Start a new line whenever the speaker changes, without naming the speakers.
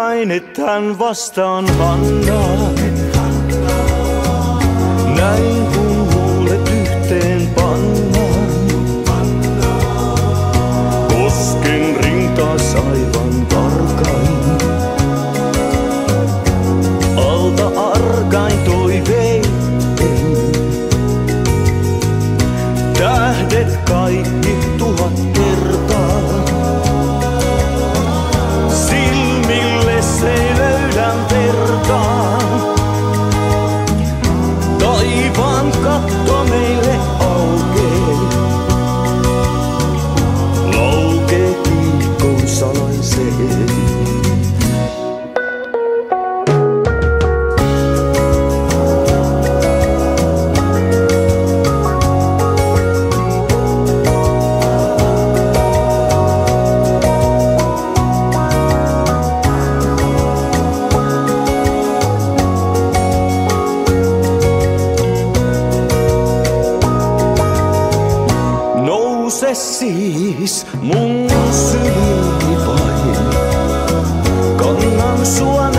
vain, et hän vastaan pannaan. Näin kun huulet yhteen pannaan. Kosken rintaas aivan karkain. Alta arkain toivein. Tähdet kaikki 1000 kertaa. Silmille se löydän vertaa. Taivaan katto meille aukee. Laukee kiihkoon salaiseen. Nouse siis mun syliin vain, kannan sua